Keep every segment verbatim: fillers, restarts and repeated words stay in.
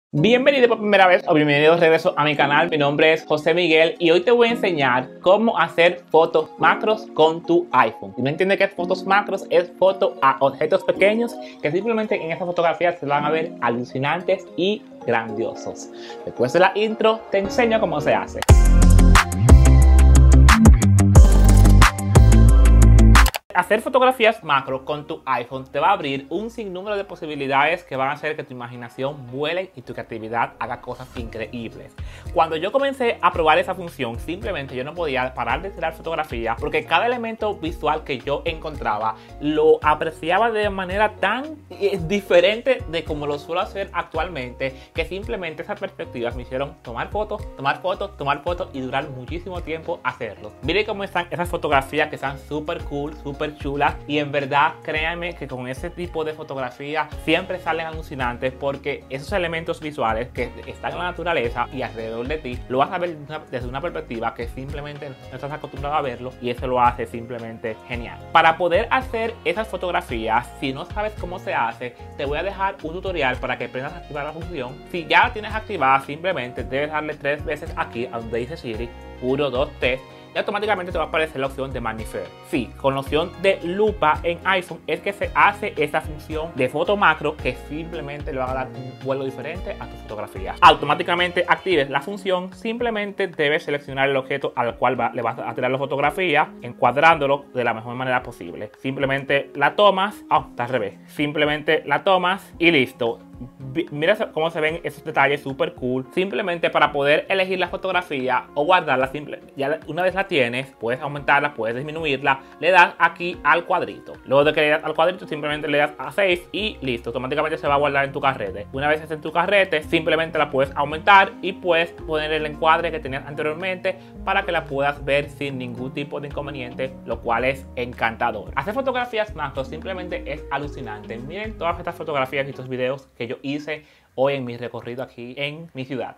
Bienvenido por primera vez o bienvenido de regreso a mi canal. Mi nombre es José Miguel y hoy te voy a enseñar cómo hacer fotos macros con tu iPhone. Si no entiendes qué es fotos macros, es foto a objetos pequeños que simplemente en estas fotografías se van a ver alucinantes y grandiosos. Después de la intro te enseño cómo se hace. Hacer fotografías macro con tu iPhone te va a abrir un sinnúmero de posibilidades que van a hacer que tu imaginación vuele y tu creatividad haga cosas increíbles. Cuando yo comencé a probar esa función, simplemente yo no podía parar de tirar fotografías porque cada elemento visual que yo encontraba lo apreciaba de manera tan diferente de como lo suelo hacer actualmente, que simplemente esas perspectivas me hicieron tomar fotos, tomar fotos, tomar fotos y durar muchísimo tiempo hacerlo. Miren cómo están esas fotografías que están súper cool, súper chulas, y en verdad créanme que con ese tipo de fotografía siempre salen alucinantes, porque esos elementos visuales que están en la naturaleza y alrededor de ti lo vas a ver desde una perspectiva que simplemente no estás acostumbrado a verlo, y eso lo hace simplemente genial. Para poder hacer esas fotografías, si no sabes cómo se hace, te voy a dejar un tutorial para que aprendas a activar la función. Si ya la tienes activada, simplemente debes darle tres veces aquí a donde dice Siri, uno, dos, tres, y automáticamente te va a aparecer la opción de Magnifier. Sí, con la opción de lupa en iPhone es que se hace esta función de foto macro, que simplemente le va a dar un vuelo diferente a tu fotografía. Automáticamente actives la función, simplemente debes seleccionar el objeto al cual va, le vas a tirar la fotografía, encuadrándolo de la mejor manera posible. Simplemente la tomas, oh, está al revés, simplemente la tomas y listo. Mira cómo se ven esos detalles súper cool. Simplemente para poder elegir la fotografía o guardarla, simple, ya una vez la tienes, puedes aumentarla, puedes disminuirla, le das aquí al cuadrito. Luego de que le das al cuadrito, simplemente le das a Save y listo, automáticamente se va a guardar en tu carrete. Una vez esté en tu carrete, simplemente la puedes aumentar y puedes poner el encuadre que tenías anteriormente para que la puedas ver sin ningún tipo de inconveniente, lo cual es encantador. Hacer fotografías macro simplemente es alucinante. Miren todas estas fotografías y estos videos que yo hice hoy en mi recorrido aquí en mi ciudad.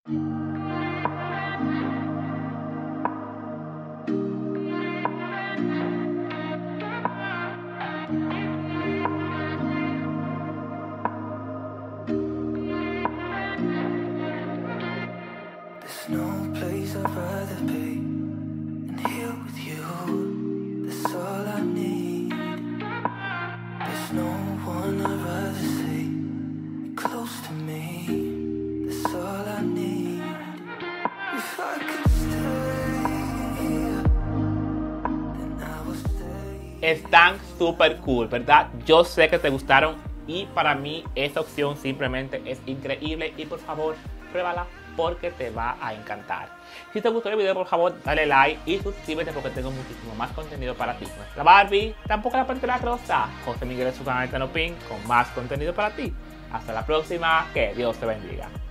There's no place I'd rather be than here with you. That's all I need. There's no one I'd rather see close to me. That's all I need. If I could stay, then I would stay. Están súper cool, ¿verdad? Yo sé que te gustaron y para mí esta opción simplemente es increíble, y por favor pruébala porque te va a encantar. Si te gustó el video, por favor dale like y suscríbete porque tengo muchísimo más contenido para ti. No es la Barbie, tampoco la Pantera Rosa. José Miguel es su canal de Tenopin con más contenido para ti. Hasta la próxima, que Dios te bendiga.